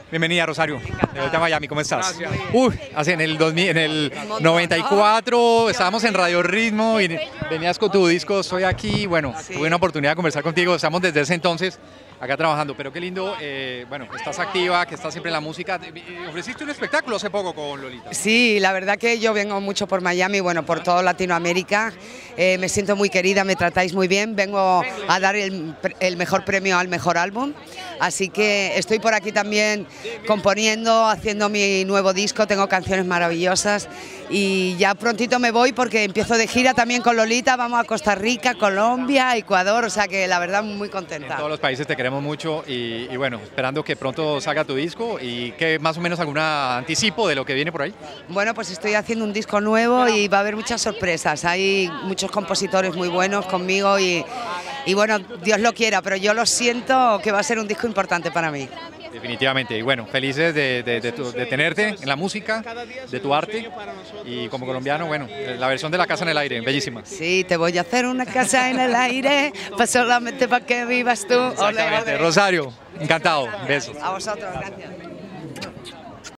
Bienvenida, Rosario, de Miami, ¿cómo estás? Gracias. Uy, hace en el 2000, en el 94 estábamos en Radio Ritmo y venías con tu disco Estoy aquí, bueno, tuve una oportunidad de conversar contigo, estamos desde ese entonces acá trabajando, pero qué lindo, bueno, que estás activa, que estás siempre en la música. Ofreciste un espectáculo hace poco con Lolita. Sí, la verdad que yo vengo mucho por Miami, bueno, por toda Latinoamérica. Me siento muy querida, me tratáis muy bien. Vengo a dar el mejor premio al mejor álbum. Así que estoy por aquí también componiendo, haciendo mi nuevo disco. Tengo canciones maravillosas y ya prontito me voy porque empiezo de gira también con Lolita. Vamos a Costa Rica, Colombia, Ecuador, o sea que la verdad muy contenta. En todos los países te queremos mucho y bueno, esperando que pronto salga tu disco y que más o menos algún anticipo de lo que viene por ahí. Bueno, pues estoy haciendo un disco nuevo y va a haber muchas sorpresas. Hay muchos compositores muy buenos conmigo y bueno, Dios lo quiera, pero yo lo siento que va a ser un disco importante para mí. Definitivamente, y bueno, felices de tenerte en la música, de tu arte y como colombiano, bueno, la versión de La Casa en el Aire, bellísima. Sí, te voy a hacer una casa en el aire, pues solamente para que vivas tú. Exactamente, Rosario, encantado, besos. A vosotros, gracias.